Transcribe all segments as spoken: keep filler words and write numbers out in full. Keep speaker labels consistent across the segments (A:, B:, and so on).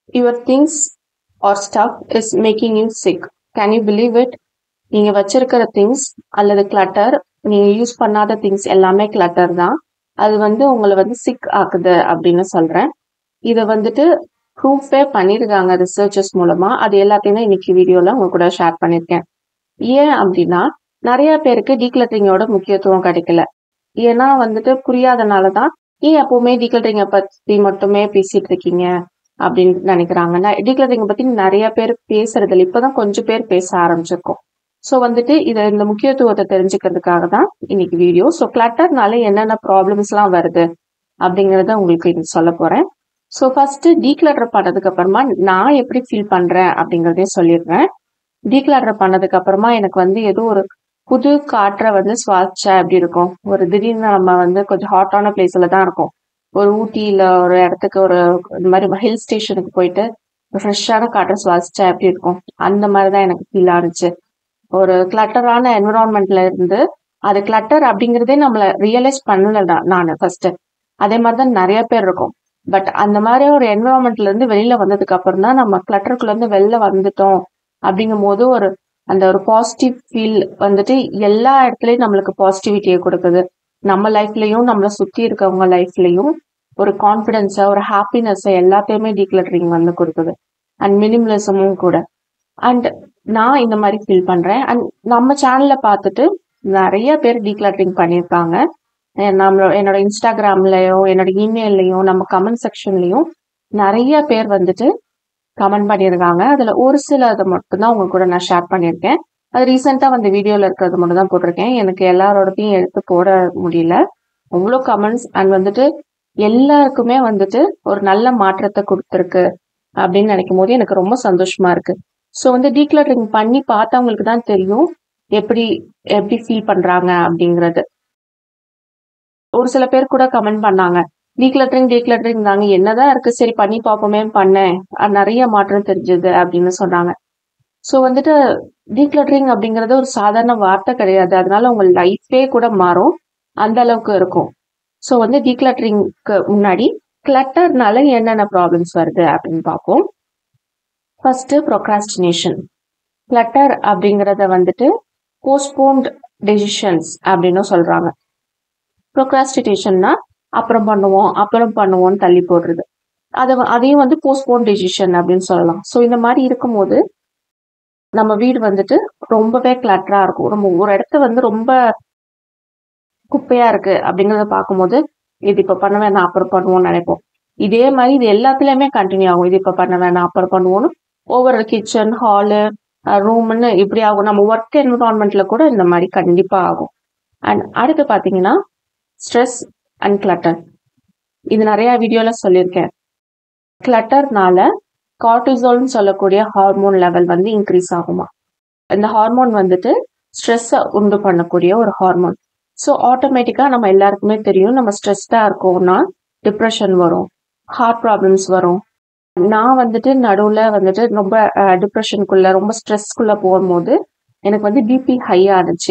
A: Your things or stuff is making you sick. Can you believe it? நீங்க வச்சிருக்கிற things அல்லது clutter, நீங்க use பண்ணாத திங்ஸ் எல்லாமே கிளட்டர் தான். அது வந்து உங்களை வந்து சிக் ஆக்குது அப்படின்னு சொல்றேன். இதை வந்துட்டு ப்ரூஃபே பண்ணியிருக்காங்க ரிசர்ச்சர்ஸ் மூலமா. அது எல்லாத்தையுமே இன்னைக்கு வீடியோல உங்க கூட ஷேர் பண்ணியிருக்கேன். ஏன் அப்படின்னா நிறைய பேருக்கு டீக்ளட்டரிங்கோட முக்கியத்துவம் கிடைக்கல. ஏன்னா வந்துட்டு புரியாதனாலதான் ஏன் எப்பவுமே டீக்ளட்டரிங்க பத்தி மட்டுமே பேசிட்டு இருக்கீங்க அப்படின்னு நினைக்கிறாங்க. டீக்ளட்டரிங்க பத்தி நிறைய பேர் பேசுறது இல்லை, இப்பதான் கொஞ்சம் பேர் பேச ஆரம்பிச்சிருக்கோம். ஸோ வந்துட்டு இதை இந்த முக்கியத்துவத்தை தெரிஞ்சுக்கிறதுக்காக தான் இன்னைக்கு வீடியோ. ஸோ கிளட்டர்னால என்னென்ன ப்ராப்ளம்ஸ் எல்லாம் வருது அப்படிங்கறத உங்களுக்கு இன்னைக்கு சொல்ல போறேன். ஸோ ஃபர்ஸ்ட் டீக்ளட்டர் பண்ணதுக்கு அப்புறமா நான் எப்படி ஃபீல் பண்றேன் அப்படிங்கறதையும் சொல்லிடுறேன். டீக்ளட்டர் பண்ணதுக்கு அப்புறமா எனக்கு வந்து ஏதோ ஒரு புது காற்றை வந்து சுவாசிச்சா எப்படி இருக்கும், ஒரு திடீர்னு நம்ம வந்து கொஞ்சம் ஹாட்டான பிளேஸ்ல தான் இருக்கும், ஒரு ஊட்டியில ஒரு இடத்துக்கு ஒரு இந்த மாதிரி ஹில் ஸ்டேஷனுக்கு போயிட்டு ஃப்ரெஷ்ஷான காற்றை சுவாசிச்சா எப்படி இருக்கும், அந்த மாதிரிதான் எனக்கு ஃபீல் ஆனிச்சு. ஒரு கிளட்டரான என்விரான்மெண்ட்ல இருந்து அது கிளட்டர் அப்படிங்கறதே நம்மள ரியலைஸ் பண்ணல நான் ஃபர்ஸ்ட். அதே மாதிரிதான் நிறைய பேர் இருக்கும். பட் அந்த மாதிரி ஒரு என்விரான்மெண்ட்ல இருந்து வெளியில வந்ததுக்கு அப்புறம் தான் நம்ம கிளட்டருக்குள்ள இருந்து வெளில வந்துட்டோம் அப்படிங்கும் போது ஒரு அந்த ஒரு பாசிட்டிவ் ஃபீல் வந்துட்டு எல்லா இடத்துலயும் நம்மளுக்கு பாசிட்டிவிட்டியை கொடுக்குது. நம்ம லைஃப்லயும் நம்மள சுத்தி இருக்கவங்க லைஃப்லயும் ஒரு கான்பிடன்ஸா ஒரு ஹாப்பினஸ் எல்லாத்தையுமே டீக்ளட்டரிங் வந்து கொடுக்குது. அண்ட் மினிமலிசமும் கூட. அண்ட் நான் இந்த மாதிரி ஃபீல் பண்றேன். அண்ட் நம்ம சேனல்ல பார்த்துட்டு நிறைய பேர் டீக்ளட்டரிங் பண்ணியிருக்காங்க. நம்மளோட என்னோட இன்ஸ்டாகிராம்லயும் என்னோட இமெயில்லையும் நம்ம கமெண்ட் செக்ஷன்லயும் நிறைய பேர் வந்துட்டு கமெண்ட் பண்ணியிருக்காங்க. அதுல ஒரு சில அதை மட்டும்தான் உங்க கூட நான் ஷேர் பண்ணியிருக்கேன். அது ரீசெண்டா வந்து வீடியோல இருக்கிறது மட்டும் தான் போட்டிருக்கேன். எனக்கு எல்லாரோடத்தையும் எடுத்து போட முடியல. அவ்வளோ கமெண்ட்ஸ் அண்ட் வந்துட்டு எல்லாருக்குமே வந்துட்டு ஒரு நல்ல மாற்றத்தை கொடுத்துருக்கு அப்படின்னு நினைக்கும் போது எனக்கு ரொம்ப சந்தோஷமா இருக்கு. ஸோ வந்து டீக்ளட்டரிங் பண்ணி பார்த்தவங்களுக்கு தான் தெரியும் எப்படி எப்படி ஃபீல் பண்றாங்க அப்படிங்கிறது. ஒரு சில பேர் கூட கமெண்ட் பண்ணாங்க, டீக்ளட்டரிங் டீக்ளட்டரிங் தாங்க, என்னதான் இருக்கு, சரி பண்ணி பார்ப்போமே பண்ணேன், நிறைய மாற்றம் தெரிஞ்சது அப்படின்னு சொன்னாங்க. ஸோ வந்துட்டு டீக்ளட்டரிங் அப்படிங்கறது ஒரு சாதாரண வார்த்தை கிடையாது. அதனால உங்க லைஃபே கூட மாறும், அந்த அளவுக்கு இருக்கும். ஸோ வந்து டீக்ளட்டரிங்க்கு முன்னாடி கிளட்டர்னால என்னென்ன ப்ராப்ளம்ஸ் வருது அப்படின்னு பார்ப்போம். First procrastination. கிளட்டர் அப்படிங்கறத வந்துட்டு போஸ்ட்போன்ட் டெசிஷன்ஸ் அப்படின்னு சொல்றாங்க. ப்ரோக்ராஸ்டினேஷன்னா அப்புறம் பண்ணுவோம் அப்புறம் பண்ணுவோம்னு தள்ளி போடுறது. அதை அதையும் வந்து போஸ்ட்போன் டெசிஷன் அப்படின்னு சொல்லலாம். ஸோ இந்த மாதிரி இருக்கும்போது நம்ம வீடு வந்துட்டு ரொம்பவே கிளட்டரா இருக்கும். நம்ம ஒரு இடத்த வந்து ரொம்ப குப்பையா இருக்கு அப்படிங்கறத பார்க்கும்போது இது இப்ப பண்ண வேணாம் அப்புறம் பண்ணுவோம்னு நினைப்போம். இதே மாதிரி இது எல்லாத்துலயுமே கண்டினியூ ஆகும். இது இப்ப பண்ண வேணாம் அப்புறம் பண்ணுவோம்னு ஒவ்வொரு கிச்சன் ஹாலு ரூம்னு இப்படி ஆகும். நம்ம ஒர்க் என்விரான்மெண்ட்ல கூட இந்த மாதிரி கண்டிப்பா ஆகும். அண்ட் அடுத்து பாத்தீங்கன்னா ஸ்ட்ரெஸ் அண்ட் கிளட்டர். இது நிறைய வீடியோல சொல்லியிருக்கேன். கிளட்டர்னால கார்டிசால்னு சொல்லக்கூடிய ஹார்மோன் லெவல் வந்து இன்க்ரீஸ் ஆகுமா. இந்த ஹார்மோன் வந்துட்டு ஸ்ட்ரெஸ்ஸை உண்டு பண்ணக்கூடிய ஒரு ஹார்மோன். ஸோ ஆட்டோமேட்டிக்கா நம்ம எல்லாருக்குமே தெரியும், நம்ம ஸ்ட்ரெஸ்டா இருக்கோம்னா டிப்ரெஷன் வரும், ஹார்ட் ப்ராப்ளம்ஸ் வரும். நான் வந்துட்டு நடுவுல வந்துட்டு ரொம்ப டிப்ரெஷனுக்குள்ள ரொம்ப ஸ்ட்ரெஸ்க்குள்ள போகும்போது எனக்கு வந்து பிபி ஹை ஆனிச்சு.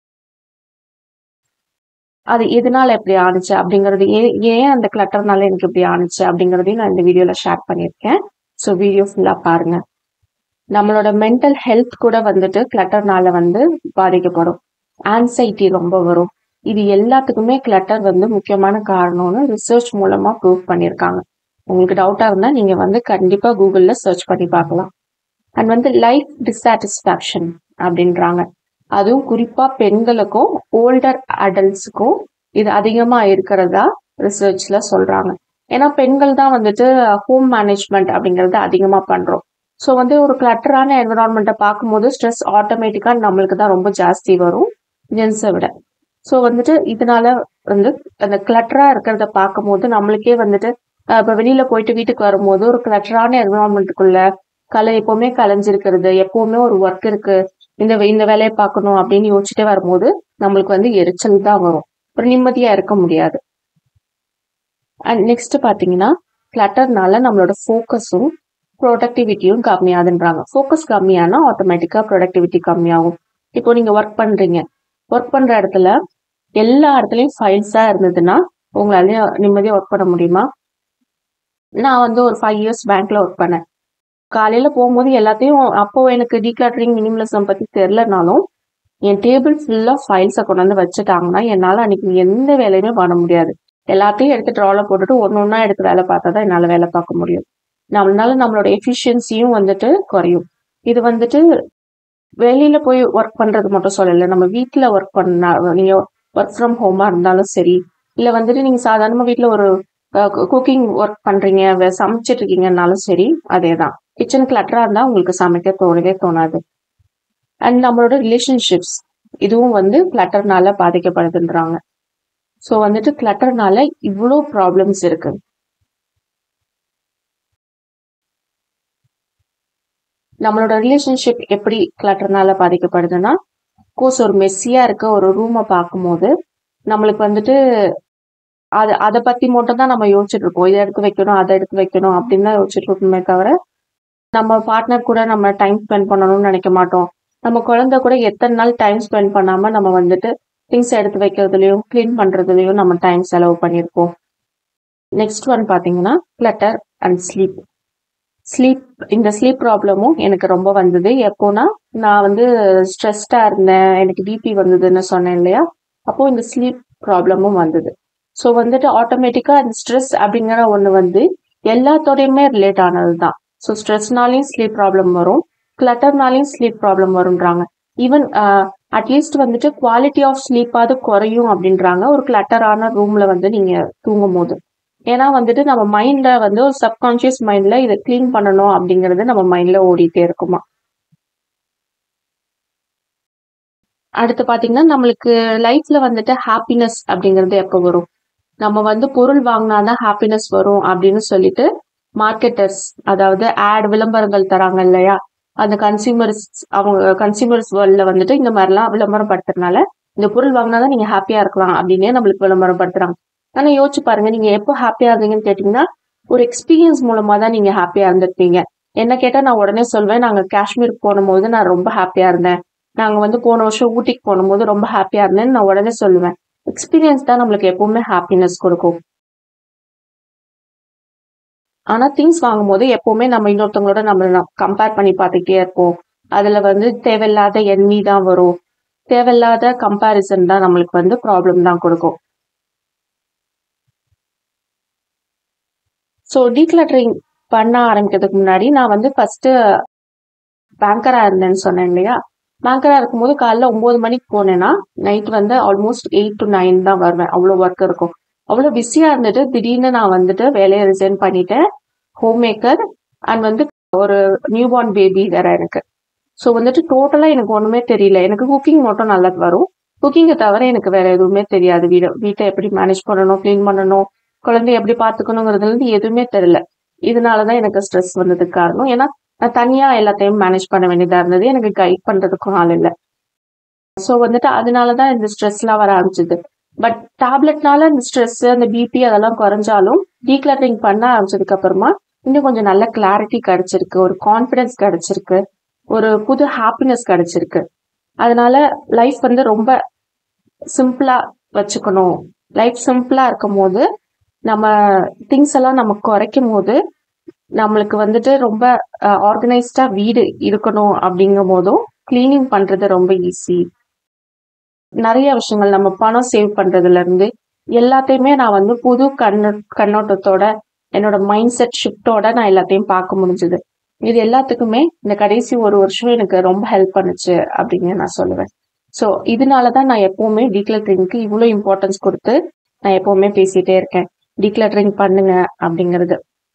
A: அது எதனால எப்படி ஆனிச்சு அப்படிங்கறது, ஏன் ஏன் அந்த கிளட்டர்னால எனக்கு இப்படி ஆனிச்சு அப்படிங்கறதையும் நான் இந்த வீடியோல ஷேர் பண்ணியிருக்கேன். ஸோ வீடியோ ஃபுல்லா பாருங்க. நம்மளோட மென்டல் ஹெல்த் கூட வந்துட்டு கிளட்டர்னால வந்து பாதிக்கப்படும். ஆன்சைட்டி ரொம்ப வரும். இது எல்லாத்துக்குமே கிளட்டர் வந்து முக்கியமான காரணம்னு ரிசர்ச் மூலமா ப்ரூவ் பண்ணியிருக்காங்க. உங்களுக்கு டவுட்டா இருந்தா நீங்க வந்து கண்டிப்பா கூகுள்ல சர்ச் பண்ணி பார்க்கலாம். அண்ட் வந்து லைஃப் டிஸாட்டிஸ்பாக்சன் அப்படின்றாங்க. அதுவும் குறிப்பா பெண்களுக்கும் ஓல்டர் அடல்ட்ஸுக்கும் இது அதிகமா இருக்கிறதா ரிசர்ச்ல சொல்றாங்க. ஏன்னா பெண்கள் தான் வந்துட்டு ஹோம் மேனேஜ்மெண்ட் அப்படிங்கறத அதிகமா பண்றோம். ஸோ வந்து ஒரு கிளட்டரான என்விரான்மெண்ட்டை பார்க்கும்போது ஸ்ட்ரெஸ் ஆட்டோமேட்டிக்கா நம்மளுக்கு தான் ரொம்ப ஜாஸ்தி வரும் ஜென்ஸை விட. ஸோ வந்துட்டு இதனால வந்து அந்த கிளட்டரா இருக்கிறத பார்க்கும்போது நம்மளுக்கே வந்துட்டு இப்ப வெளியில போயிட்டு வீட்டுக்கு வரும்போது ஒரு கிளட்டரான என்விரான்மெண்ட்டுக்குள்ள கலை எப்பவுமே கலைஞ்சிருக்கிறது, எப்பவுமே ஒரு ஒர்க் இருக்கு, இந்த இந்த வேலையை பார்க்கணும் அப்படின்னு யோசிச்சுட்டே வரும்போது நம்மளுக்கு வந்து எரிச்சல் தான் வரும், ஒரு நிம்மதியா இருக்க முடியாது. அண்ட் நெக்ஸ்ட் பாத்தீங்கன்னா கிளட்டர்னால நம்மளோட ஃபோக்கஸும் ப்ரொடக்டிவிட்டியும் கம்மியாதுன்றாங்க. ஃபோக்கஸ் கம்மியானா ஆட்டோமேட்டிக்கா ப்ரொடக்டிவிட்டி கம்மியாகும். இப்போ நீங்க ஒர்க் பண்றீங்க, ஒர்க் பண்ற இடத்துல எல்லா இடத்துலயும் ஃபைல்ஸா இருந்ததுன்னா உங்களால நிம்மதியா ஒர்க் பண்ண முடியுமா? நான் வந்து ஒரு ஃபைவ் இயர்ஸ் பேங்க்ல ஒர்க் பண்ணேன். காலையில போகும்போது எல்லாத்தையும் அப்போ எனக்கு டீக்ளட்டரிங் மினிமலிசம் பத்தி தெரியலனாலும் என் டேபிள் ஃபுல்லா ஃபைல்ஸை கொண்டு வந்து வச்சுட்டாங்கன்னா என்னால அன்னைக்கு எந்த வேலையுமே பண்ண முடியாது. எல்லாத்தையும் எடுத்து ட்ரால போட்டுட்டு ஒன்னு ஒன்னா எடுத்து வேலை பார்த்தா தான் என்னால வேலை பார்க்க முடியும். நம்மளால நம்மளோட எஃபிஷியன்சியும் வந்துட்டு குறையும். இது வந்துட்டு வெளியில போய் ஒர்க் பண்றது மட்டும் சொல்லல. நம்ம வீட்ல ஒர்க் பண்ணா நீங்க ஒர்க் ஃப்ரம் ஹோமா இருந்தாலும் சரி, இல்ல வந்துட்டு நீங்க சாதாரணமா வீட்ல ஒரு குக்கிங் ஒர்க் பண்றீங்க, வே- சமைச்சிட்டு இருக்கீங்கன்னாலும் சரி, அதேதான். கிச்சன் கிளட்டரா இருந்தா உங்களுக்கு சமைக்க தோணவே தோணாது. அண்ட் நம்மளோட ரிலேஷன்ஷிப்ஸ் இதுவும் வந்து கிளட்டர்னால பாதிக்கப்படுதுன்றாங்க. ஸோ வந்துட்டு கிளட்டர்னால இவ்வளோ ப்ராப்ளம்ஸ் இருக்கு. நம்மளோட ரிலேஷன்ஷிப் எப்படி கிளட்டர்னால பாதிக்கப்படுதுன்னா, கோர்ஸ் ஒரு மெஸ்ஸியா இருக்க ஒரு ரூமை பார்க்கும்போது நம்மளுக்கு வந்துட்டு அது அதை பத்தி மட்டும் தான் நம்ம யோசிச்சுட்டு இருப்போம். இதை எடுத்து வைக்கணும், அதை எடுத்து வைக்கணும் அப்படின்னு தான் யோசிச்சுட்டு இருக்கோமே தவிர நம்ம பார்ட்னர் கூட நம்ம டைம் ஸ்பெண்ட் பண்ணணும்னு நினைக்க மாட்டோம். நம்ம குழந்தை கூட எத்தனை நாள் டைம் ஸ்பெண்ட் பண்ணாம நம்ம வந்துட்டு திங்ஸ் எடுத்து வைக்கிறதுலயும் கிளீன் பண்றதுலயும் நம்ம டைம் செலவு பண்ணியிருப்போம். நெக்ஸ்ட் ஒன் பாத்தீங்கன்னா கிளட்டர் அண்ட் ஸ்லீப். ஸ்லீப் இந்த ஸ்லீப் ப்ராப்ளமும் எனக்கு ரொம்ப வந்தது. எப்போனா நான் வந்து ஸ்ட்ரெஸ்டா இருந்தேன், எனக்கு பிபி வந்ததுன்னு சொன்னேன் இல்லையா, அப்போ இந்த ஸ்லீப் ப்ராப்ளமும் வந்தது. ஸோ வந்துட்டு ஆட்டோமேட்டிக்கா அந்த ஸ்ட்ரெஸ் அப்படிங்கிற ஒண்ணு வந்து எல்லாத்தோடையுமே ரிலேட் ஆனது தான். ஸோ ஸ்ட்ரெஸ்னாலையும் ஸ்லீப் ப்ராப்ளம் வரும், கிளட்டர்னாலையும் ஸ்லீப் ப்ராப்ளம் வரும்ன்றாங்க. ஈவன் அட்லீஸ்ட் வந்துட்டு குவாலிட்டி ஆஃப் ஸ்லீப்பாவது குறையும் அப்படின்றாங்க ஒரு கிளட்டரான ரூம்ல வந்து நீங்க தூங்கும் போது. ஏன்னா வந்துட்டு நம்ம மைண்ட்ல வந்து ஒரு சப்கான்சியஸ் மைண்ட்ல இதை கிளீன் பண்ணணும் அப்படிங்கறது நம்ம மைண்ட்ல ஓடிட்டே இருக்குமா. அடுத்து பாத்தீங்கன்னா நம்மளுக்கு லைஃப்ல வந்துட்டு ஹாப்பினஸ் அப்படிங்கிறது எப்ப வரும்? நம்ம வந்து பொருள் வாங்கினாதான் ஹாப்பினஸ் வரும் அப்படின்னு சொல்லிட்டு மார்க்கெட்டர்ஸ், அதாவது ஆட் விளம்பரங்கள் தராங்க இல்லையா, அந்த கன்சியூமர்ஸ் அவங்க கன்சியூமர்ஸ் வேர்ல்ட்ல வந்துட்டு இந்த மாதிரிலாம் விளம்பரம் படுத்துறதுனால இந்த பொருள் வாங்கினாதான் நீங்க ஹாப்பியா இருக்கலாம் அப்படின்னே நம்மளுக்கு விளம்பரம் படுத்துறாங்க. ஆனா யோசிச்சு பாருங்க, நீங்க எப்போ ஹாப்பியா இருந்தீங்கன்னு கேட்டீங்கன்னா ஒரு எக்ஸ்பீரியன்ஸ் மூலமா தான் நீங்க ஹாப்பியா இருந்திருப்பீங்க. என்ன கேட்டா நான் உடனே சொல்வேன், நாங்க காஷ்மீர் போகும்போது நான் ரொம்ப ஹாப்பியா இருந்தேன், நாங்க வந்து போன வருஷம் ஊட்டிக்கு போகும்போது ரொம்ப ஹாப்பியா இருந்தேன்னு நான் உடனே சொல்லுவேன். எக்ஸ்பீரியன்ஸ் தான் நம்மளுக்கு எப்பவுமே ஹாப்பினஸ் கொடுக்கும். ஆனா திங்ஸ் வாங்கும்போது எப்பவுமே நம்ம இன்னொருத்தவங்களோட நம்ம கம்பேர் பண்ணி பார்த்துட்டே இருப்போம். அதுல வந்து தேவையில்லாத எண்ணி தான் வரும், தேவையில்லாத கம்பாரிசன் தான் நம்மளுக்கு வந்து ப்ராப்ளம் தான் கொடுக்கும். ஸோ டீக்ளட்டரிங் பண்ண ஆரம்பிக்கிறதுக்கு முன்னாடி நான் வந்து ஃபர்ஸ்ட் பேங்கரா இருந்தேன்னு சொன்னேன் இல்லையா, பேங்கரா இருக்கும்போது காலைல ஒன்பது மணிக்கு போனேன்னா நைட் வந்து ஆல்மோஸ்ட் எயிட் டு நைன் தான் வருவேன். அவ்வளோ ஒர்க் இருக்கும். அவ்வளோ பிஸியா இருந்துட்டு திடீர்னு நான் வந்துட்டு வேலையை ரிசைன் பண்ணிட்டேன். ஹோம் மேக்கர் அண்ட் வந்து ஒரு நியூ பார்ன் பேபி வேற எனக்கு. ஸோ வந்துட்டு டோட்டலா எனக்கு ஒண்ணுமே தெரியல. எனக்கு குக்கிங் மட்டும் நல்லா வரும். குக்கிங்கை தவிர எனக்கு வேற எதுவுமே தெரியாது. வீடு வீட்டை எப்படி மேனேஜ் பண்ணணும், கிளீன் பண்ணணும், குழந்தைய எப்படி பாத்துக்கணுங்கிறதுல இருந்து எதுவுமே தெரியல. இதனாலதான் எனக்கு ஸ்ட்ரெஸ் வந்ததுக்கு காரணம். ஏன்னா நான் தனியா எல்லாத்தையும் மேனேஜ் பண்ண வேண்டியதா இருந்தது, எனக்கு கைட் பண்றதுக்கும் ஆள் இல்லை. ஸோ வந்துட்டு அதனாலதான் இந்த ஸ்ட்ரெஸ் எல்லாம் வர ஆரம்பிச்சது. பட் டேப்லெட்னால இந்த ஸ்ட்ரெஸ் அந்த பிபி அதெல்லாம் குறைஞ்சாலும் டீக்ளட்டரிங் பண்ண ஆரம்பிச்சதுக்கு அப்புறமா இன்னும் கொஞ்சம் நல்ல கிளாரிட்டி கிடைச்சிருக்கு, ஒரு கான்பிடன்ஸ் கிடைச்சிருக்கு, ஒரு புது ஹாப்பினஸ் கிடைச்சிருக்கு. அதனால லைஃப் வந்து ரொம்ப சிம்பிளா வச்சுக்கணும். லைஃப் சிம்பிளா இருக்கும் போது நம்ம திங்ஸ் எல்லாம் நம்ம குறைக்கும் போது நம்மளுக்கு வந்துட்டு ரொம்ப ஆர்கனைஸ்டா வீடு இருக்கணும் அப்படிங்கும் போதும் கிளீனிங் பண்றது ரொம்ப ஈஸி. நிறைய விஷயங்கள் நம்ம பணம் சேவ் பண்றதுல இருந்து எல்லாத்தையுமே நான் வந்து புது கண்ண கண்ணோட்டத்தோட என்னோட மைண்ட் செட் ஷிஃப்டோட நான் எல்லாத்தையும் பார்க்க முடிஞ்சது. இது எல்லாத்துக்குமே இந்த கடைசி ஒரு வருஷம் எனக்கு ரொம்ப ஹெல்ப் பண்ணுச்சு அப்படின்னு நான் சொல்லுவேன். ஸோ இதனாலதான் நான் எப்பவுமே டீக்ளட்டரிங்க்கு இவ்வளவு இம்பார்ட்டன்ஸ் கொடுத்து நான் எப்பவுமே பேசிட்டே இருக்கேன். டீக்ளட்டரிங் பண்ணுங்க அப்படிங்கிறது.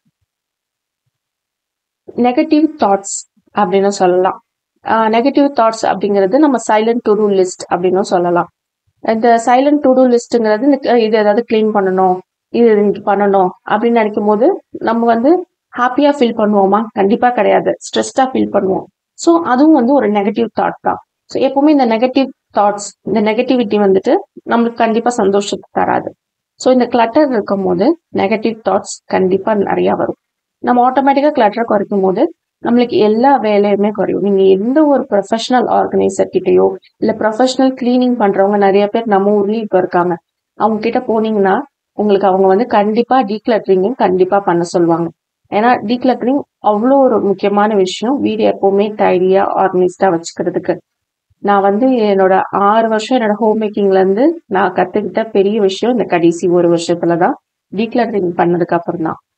A: நெகட்டிவ் தாட்ஸ் அப்படின்னு சொல்லலாம். நெகட்டிவ் தாட்ஸ் அப்படிங்கிறது நம்ம சைலண்ட் டு டூ லிஸ்ட் அப்படின்னு சொல்லலாம். இந்த சைலண்ட் டு டூ லிஸ்ட்ங்கிறது இது ஏதாவது கிளீன் பண்ணணும், இது இன்னைக்கு பண்ணணும் அப்படின்னு நினைக்கும் போது நம்ம வந்து ஹாப்பியா ஃபீல் பண்ணுவோமா? கண்டிப்பா கிடையாது, ஸ்ட்ரெஸ்டா ஃபீல் பண்ணுவோம். ஸோ அதுவும் வந்து ஒரு நெகட்டிவ் தாட் தான். ஸோ எப்பவுமே இந்த நெகட்டிவ் தாட்ஸ், இந்த நெகட்டிவிட்டி வந்துட்டு நம்மளுக்கு கண்டிப்பா சந்தோஷத்தை தராது. ஸோ இந்த கிளட்டர் இருக்கும் போது நெகட்டிவ் தாட்ஸ் கண்டிப்பா நிறைய வரும். நம்ம ஆட்டோமேட்டிக்கா கிளட்டர் குறைக்கும் போது நம்மளுக்கு எல்லா வேலையுமே குறையும். நீங்க எந்த ஒரு ப்ரொஃபஷனல் ஆர்கனைசர் கிட்டயோ இல்ல ப்ரொஃபஷனல் கிளீனிங் பண்றவங்க நிறைய பேர் நம்ம ஊர்லயும் இப்ப இருக்காங்க, அவங்க கிட்ட போனீங்கன்னா உங்களுக்கு அவங்க வந்து கண்டிப்பா டீக்ளட்டரிங்கும் கண்டிப்பா பண்ண சொல்லுவாங்க. ஏன்னா டீக்ளட்டரிங் அவ்வளோ ஒரு முக்கியமான விஷயம். வீடு எப்பவுமே டைடியா ஆர்கனைஸ்டா வச்சுக்கிறதுக்கு. நான் வந்து என்னோட ஆறு வருஷம் என்னோட ஹோம் மேக்கிங்ல இருந்து நான் கத்துக்கிட்ட பெரிய விஷயம் இந்த கடைசி ஒரு வருஷத்துலதான் டீக்ளட்டரிங் பண்ணதுக்கு அப்புறம் தான்.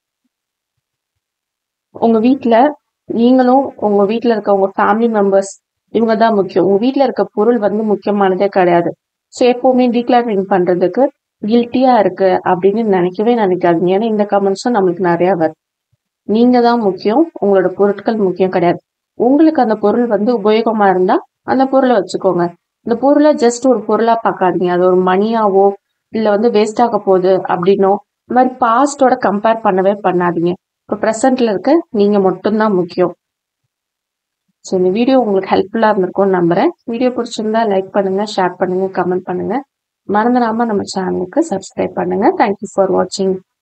A: உங்க வீட்ல நீங்களும் உங்க வீட்ல இருக்க உங்க ஃபேமிலி மெம்பர்ஸ் இவங்க தான் முக்கியம். உங்க வீட்ல இருக்க பொருள் வந்து முக்கியமானதே கிடையாது. ஸோ எப்பவுமே டீக்ளட்டரிங் பண்றதுக்கு கில்ட்டியா இருக்கு அப்படின்னு நினைக்கவே நினைக்காதீங்க. ஏன்னா இந்த கமெண்ட்ஸும் நம்மளுக்கு நிறைய வருது. நீங்க தான் முக்கியம். உங்களோட பொருட்கள் முக்கியம் கிடையாது. உங்களுக்கு அந்த பொருள் வந்து உபயோகமா இருந்தா அந்த பொருளை வச்சுக்கோங்க. இந்த பொருளை ஜஸ்ட் ஒரு பொருளா பார்க்காதீங்க. அது ஒரு மணியாவோ இல்ல வந்து வேஸ்ட் ஆக போகுது அப்படின்னோ இந்த மாதிரி பாஸ்டோட கம்பேர் பண்ணவே பண்ணாதீங்க. இப்போ ப்ரெசென்ட்ல இருக்க நீங்க மட்டும்தான் முக்கியம். ஸோ இந்த வீடியோ உங்களுக்கு ஹெல்ப்ஃபுல்லா இருந்திருக்கும்னு நம்புறேன். வீடியோ பிடிச்சிருந்தா லைக் பண்ணுங்க, ஷேர் பண்ணுங்க, கமெண்ட் பண்ணுங்க. மறந்துடாம நம்ம சேனலுக்கு சப்ஸ்கிரைப் பண்ணுங்க. தேங்க்யூ ஃபார் வாட்சிங்.